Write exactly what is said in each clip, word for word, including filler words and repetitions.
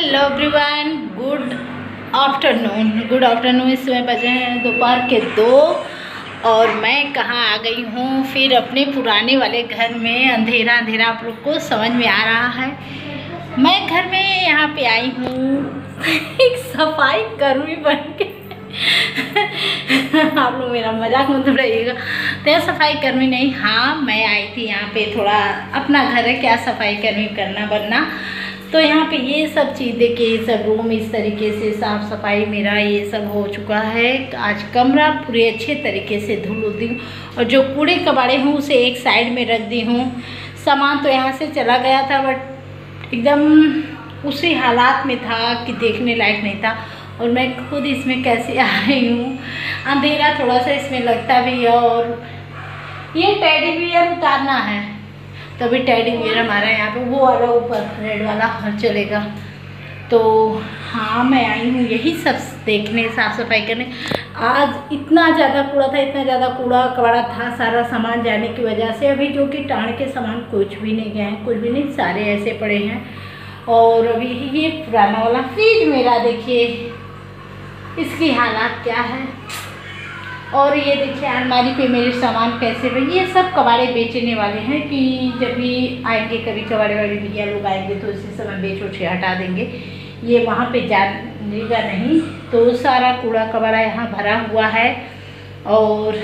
Hello everyone, good afternoon. Good afternoon. इस समय बजे हैं दोपहर के दो और मैं कहाँ आ गई हूँ, फिर अपने पुराने वाले घर में। अंधेरा अंधेरा आप लोग को समझ में आ रहा है। मैं घर में यहाँ पे आई हूँ एक सफाई कर्मी बन के आप लोग मेरा मजाक मत उड़ाइएगा। तो सफाई कर्मी नहीं, हाँ मैं आई थी यहाँ पे, थोड़ा अपना घर है, क्या सफाई कर्मी करना बनना। तो यहाँ पे ये सब चीज़ देखिए, ये सब रूम इस तरीके से साफ़ सफाई मेरा ये सब हो चुका है। आज कमरा पूरे अच्छे तरीके से धुल दी हूँ और जो कूड़े कबाड़े हूँ उसे एक साइड में रख दी हूँ। सामान तो यहाँ से चला गया था, बट एकदम उसी हालात में था कि देखने लायक नहीं था। और मैं खुद इसमें कैसे आ रही हूँ, अंधेरा थोड़ा सा इसमें लगता भी है। और ये टेडी बियर उतारना है, तभी टेडी बियर हमारा यहाँ पे वो वाला ऊपर रेड वाला हर चलेगा। तो हाँ मैं आई हूँ यही सब देखने, साफ़ सफाई करने। आज इतना ज़्यादा कूड़ा था, इतना ज़्यादा कूड़ा कबाड़ा था, सारा सामान जाने की वजह से। अभी जो कि टाण के सामान कुछ भी नहीं गए हैं, कुछ भी नहीं, सारे ऐसे पड़े हैं। और अभी ये पुराना वाला फ्रिज मेरा देखिए, इसकी हालात क्या है। और ये देखिए अलमारी पे मेरे सामान कैसे पे, ये सब कबाड़े बेचने वाले हैं कि जब भी आएंगे कभी कबाड़े वाले भैया लोग आएंगे तो इसी समय बेच उठ के हटा देंगे, ये वहाँ पे जानेगा नहीं। तो सारा कूड़ा कबाड़ा यहाँ भरा हुआ है। और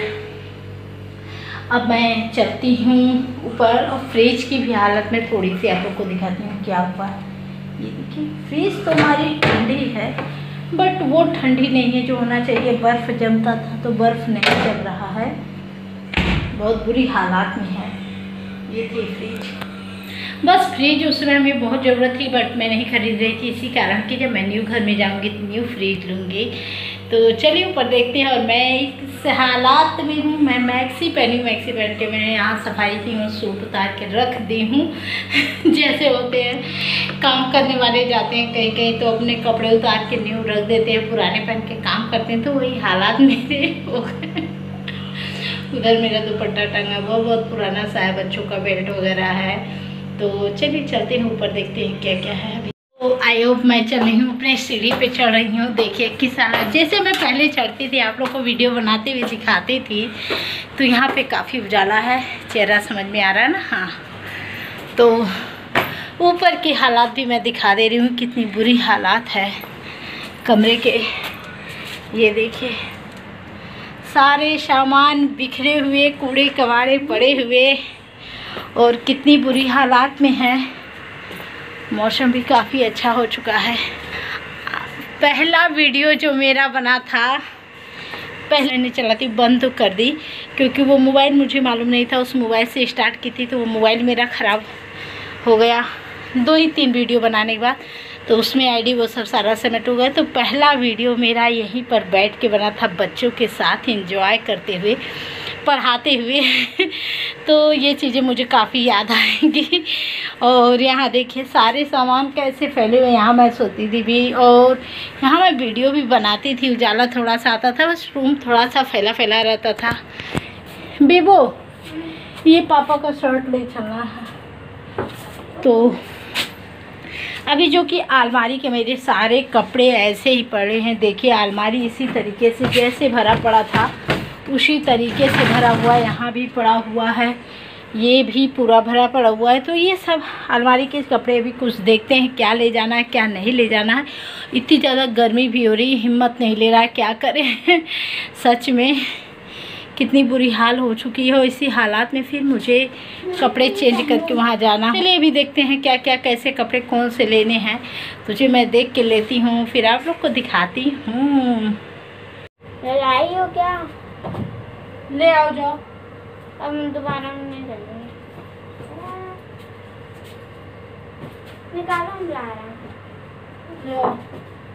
अब मैं चलती हूँ ऊपर और फ्रिज की भी हालत में थोड़ी सी आप लोग को दिखाती हूँ क्या हुआ है। ये देखिए फ्रिज तो हमारी ठंडी है, बट वो ठंडी नहीं है जो होना चाहिए। बर्फ़ जमता था तो बर्फ़ नहीं जम रहा है, बहुत बुरी हालात में है। ये थी फ्रिज, बस फ्रिज उस समय हमें बहुत ज़रूरत थी, बट मैं नहीं खरीद रही थी इसी कारण कि जब मैं न्यू घर में जाऊंगी तो न्यू फ्रिज लूँगी। तो चलिए ऊपर देखते हैं। और मैं इस हालात में हूँ, मैं मैक्सी पहनी हूँ, मैक्सी पहन के मैंने यहाँ सफाई की हूँ, सूट उतार के रख दी हूँ जैसे होते हैं काम करने वाले जाते हैं कहीं कहीं तो अपने कपड़े उतार के न्यू रख देते हैं, पुराने पहन के काम करते हैं। तो वही हालात मेरे हो गए। उधर मेरा दुपट्टा टंगा हुआ बहुत पुराना सा है, बच्चों का बेल्ट वगैरह है। तो चलिए चलते हैं ऊपर, देखते हैं क्या क्या है। अभी तो आई होप मैं चल रही हूँ, अपने सीढ़ी पे चढ़ रही हूँ। देखिए किस हालत, जैसे मैं पहले चढ़ती थी आप लोग को वीडियो बनाते हुए दिखाती थी। तो यहाँ पे काफ़ी उजाला है, चेहरा समझ में आ रहा है ना। हाँ तो ऊपर की हालात भी मैं दिखा दे रही हूँ, कितनी बुरी हालात है कमरे के। ये देखिए सारे सामान बिखरे हुए, कूड़े कबाड़े पड़े हुए और कितनी बुरी हालात में है। मौसम भी काफ़ी अच्छा हो चुका है। पहला वीडियो जो मेरा बना था, पहले नहीं चलाती, बंद तो कर दी क्योंकि वो मोबाइल मुझे मालूम नहीं था, उस मोबाइल से स्टार्ट की थी तो वो मोबाइल मेरा ख़राब हो गया दो ही तीन वीडियो बनाने के बाद। तो उसमें आईडी वो सब सारा समेट हो गया। तो पहला वीडियो मेरा यहीं पर बैठ के बना था, बच्चों के साथ एंजॉय करते हुए, पढ़ाते हुए तो ये चीज़ें मुझे काफ़ी याद आएंगी। और यहाँ देखिए सारे सामान कैसे फैले हुए, यहाँ मैं सोती थी भी और यहाँ मैं वीडियो भी बनाती थी। उजाला थोड़ा सा आता था, बस रूम थोड़ा सा फैला फैला रहता था। बेबो ये पापा का शर्ट ले चलना है। तो अभी जो कि अलमारी के मेरे सारे कपड़े ऐसे ही पड़े हैं। देखिए अलमारी इसी तरीके से जैसे भरा पड़ा था उसी तरीके से भरा हुआ, यहाँ भी पड़ा हुआ है, ये भी पूरा भरा पड़ा हुआ है। तो ये सब अलमारी के कपड़े अभी कुछ देखते हैं क्या ले जाना है क्या नहीं ले जाना है। इतनी ज़्यादा गर्मी भी हो रही, हिम्मत नहीं ले रहा है, क्या करें सच में कितनी बुरी हाल हो चुकी है। इसी हालात में फिर मुझे कपड़े चेंज करके वहाँ जाना। चलिए अभी देखते हैं क्या क्या कैसे कपड़े कौन से लेने हैं। तुझे मैं देख के लेती हूँ फिर आप लोग को दिखाती हूँ। लाई हो क्या? ले आओ जाओ, अब दोबारा नहीं चलेंगे। निकालो, हम ला रहे हैं। ले आओ।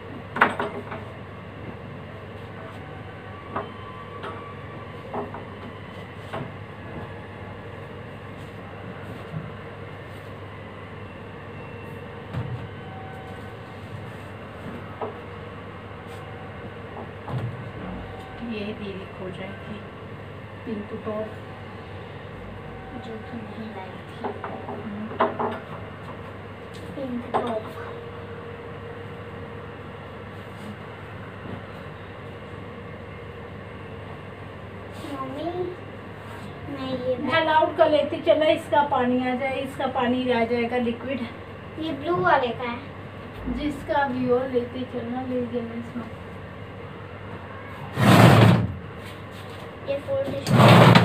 ये दीदी खो रही थी पिंक टॉप जो कि नहीं लाई थी। पिंक टॉप कौन का लेती चला, इसका पानी आ जाए, इसका पानी आ जाएगा लिक्विड। ये ब्लू वाले का है। जिसका भी हो लेते चलना, ले गया इसमें। ये फुल डिश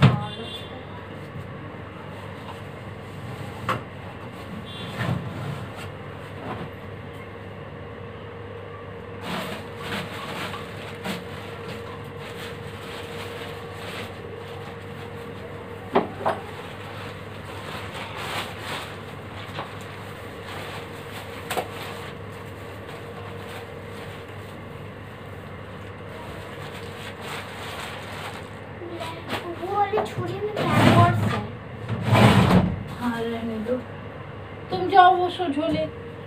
छुरी में कैमवर्ड्स है। हाँ रहने दो, तुम जाओ वो सो झोले।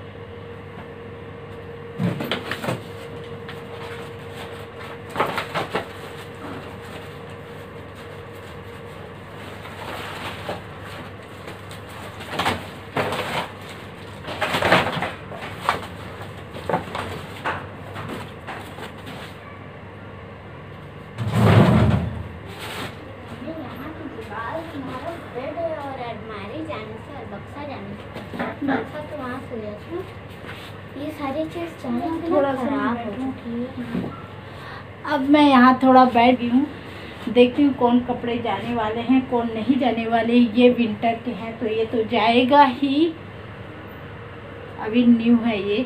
तो वहाँ से ये सारी चीज़ थोड़ा खराब हो चुकी है। अब मैं यहाँ थोड़ा बैठ गई हूँ, देखती हूँ कौन कपड़े जाने वाले हैं कौन नहीं जाने वाले। ये विंटर के हैं तो ये तो जाएगा ही, अभी न्यू है ये।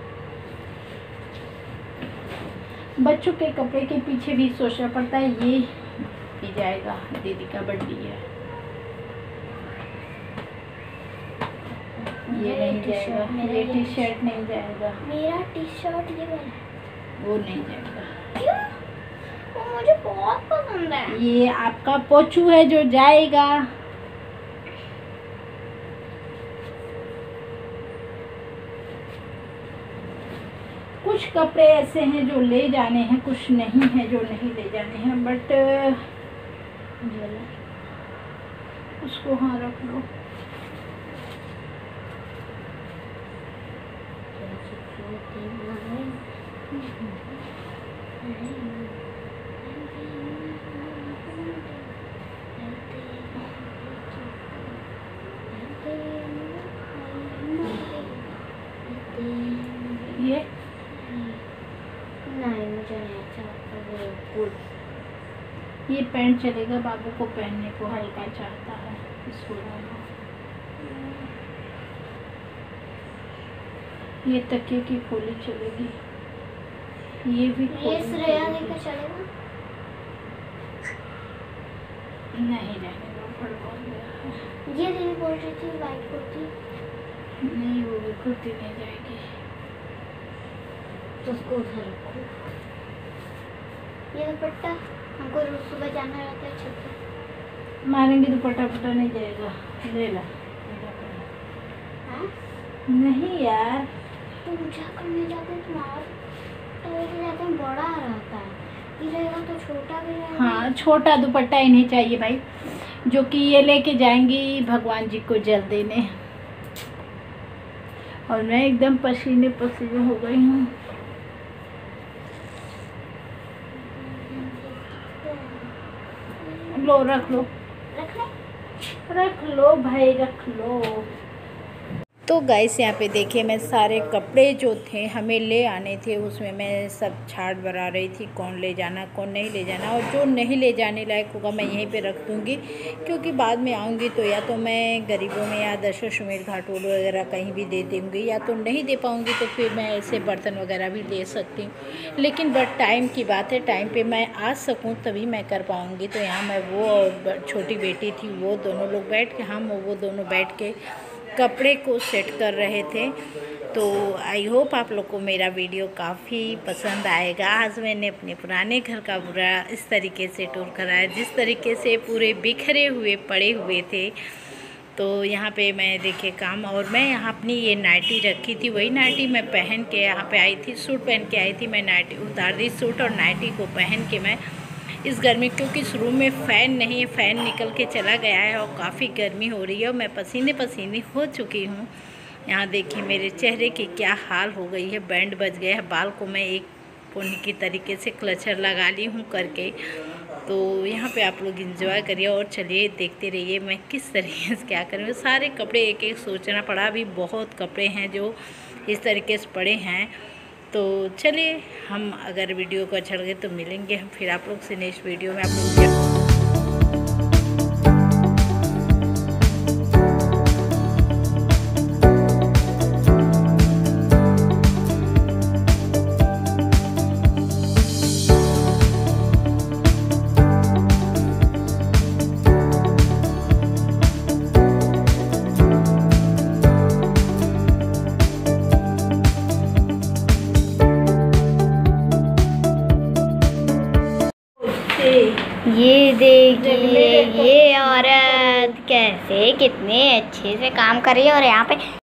बच्चों के कपड़े के पीछे भी सोचना पड़ता है, ये भी जाएगा, दीदी का बर्थडे है। ये नहीं जाएगा, ये टी शर्ट नहीं जाएगा, मेरा टी शर्ट ये वाला वो नहीं जाएगा। क्यों? वो मुझे बहुत पसंद है। ये आपका पोचू है जो जाएगा। कुछ कपड़े ऐसे हैं जो ले जाने हैं, कुछ नहीं है जो नहीं ले जाने हैं, बट उसको हाँ रख लो। ये नहीं मुझे नहीं अच्छा लगता। ये पैंट चलेगा, बाबू को पहनने को हल्का चाहता है इसको। ये तकिए की खोली चलेगी, ये भी ये श्रेया लेकर चलेगा। नहीं रहने दो, फड़वा गया। ये दीदी बोल रही थी वाइट कुर्ती। नहीं वो भी कुर्ती नहीं जाएगी, तो उसको उधर रखो। ये दुपट्टा हमको रोज सुबह जाना रहता है छत पे। मारेंगे दुपट्टा पट्टा नहीं जाएगा, ले ला। हाँ? नहीं यार, पूजा करने जाते हैं तुम्हारा तो लेके जाते हैं, बड़ा रहता है। ये रहेगा तो छोटा भी रहेगा। हाँ छोटा दुपट्टा ही नहीं चाहिए भाई, जो कि ये लेके जाएंगी भगवान जी को जल देने। और मैं एकदम पसीने पसीने हो गई हूँ। लो रख लो, रख ले। रख लो भाई रख लो। तो गाइस यहाँ पे देखिए, मैं सारे कपड़े जो थे हमें ले आने थे, उसमें मैं सब छाट बना रही थी, कौन ले जाना कौन नहीं ले जाना। और जो नहीं ले जाने लायक होगा मैं यहीं पे रख दूँगी, क्योंकि बाद में आऊँगी तो या तो मैं गरीबों में या दशाश्वमेध घाट वगैरह कहीं भी दे दूँगी, या तो नहीं दे पाऊँगी तो फिर मैं ऐसे बर्तन वगैरह भी ले सकती हूँ। लेकिन बट टाइम की बात है, टाइम पर मैं आ सकूँ तभी मैं कर पाऊँगी। तो यहाँ मैं वो और छोटी बेटी थी, वो दोनों लोग बैठ के, हम वो दोनों बैठ के कपड़े को सेट कर रहे थे। तो आई होप आप लोग को मेरा वीडियो काफ़ी पसंद आएगा। आज मैंने अपने पुराने घर का पूरा इस तरीके से टूर कराया, जिस तरीके से पूरे बिखरे हुए पड़े हुए थे। तो यहाँ पे मैं देखिए काम, और मैं यहाँ अपनी ये नाइटी रखी थी, वही नाइटी मैं पहन के यहाँ पे आई थी, सूट पहन के आई थी। मैं नाइटी उतार दी, सूट और नाइटी को पहन के मैं इस गर्मी, क्योंकि इस रूम में फ़ैन नहीं है, फ़ैन निकल के चला गया है और काफ़ी गर्मी हो रही है और मैं पसीने पसीने हो चुकी हूँ। यहाँ देखिए मेरे चेहरे की क्या हाल हो गई है, बैंड बज गया है। बाल को मैं एक पुण्य की तरीके से क्लचर लगा ली हूँ करके। तो यहाँ पे आप लोग एंजॉय करिए और चलिए देखते रहिए मैं किस तरीके से क्या करूँ। सारे कपड़े एक एक सोचना पड़ा, अभी बहुत कपड़े हैं जो इस तरीके से पड़े हैं। तो चलिए हम अगर वीडियो को अच्छा लगे तो मिलेंगे हम फिर आप लोग से नेक्स्ट वीडियो में। आप लोग ये देखिए ये औरत कैसे कितने अच्छे से काम कर रही है। और यहाँ पे